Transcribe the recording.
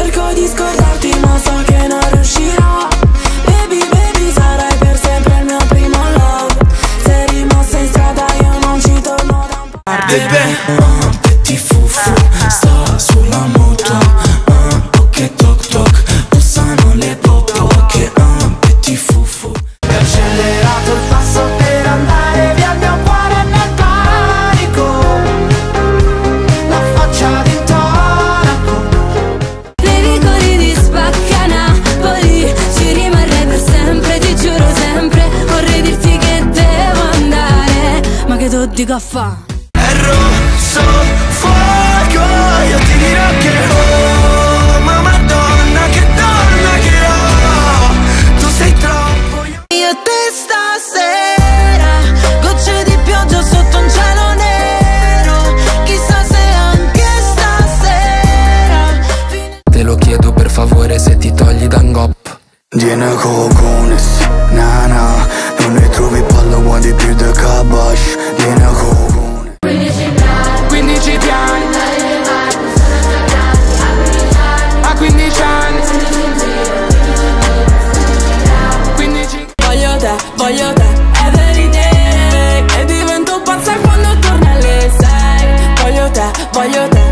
Cerco di scordarti ma so che non riuscirò. Baby, baby, sarai per sempre il mio primo love. Se rimossa in strada io non ci torno da un po'. Bebè, petit fufu, sta sulla moto. Ok toc toc, bussano le popo. Che petit fufu. Ho accelerato il passo per andare via, il mio cuore nel panico, la faccia di tonaco. Nei vicoli di Spacca Napoli ci rimarrei per sempre, ti giuro sempre. Vorrei dirti che devo andare, ma che tu dico a fa'? È rosso fuoco, io ti dirò che oh, ma madonna che donna che ho. Tu sei troppo. Io e te stasera, gocce di pioggia sotto un cielo nero. Chissà se anche stasera. Te lo chiedo per favore se ti togli d'angop. Tiene cocones, nana, non ne trovi palla quanti più da Kabash. Tiene cocone 15 piani a 15 anni. 15. Voglio te, every day. E divento pazza quando torni alle 6. Voglio te,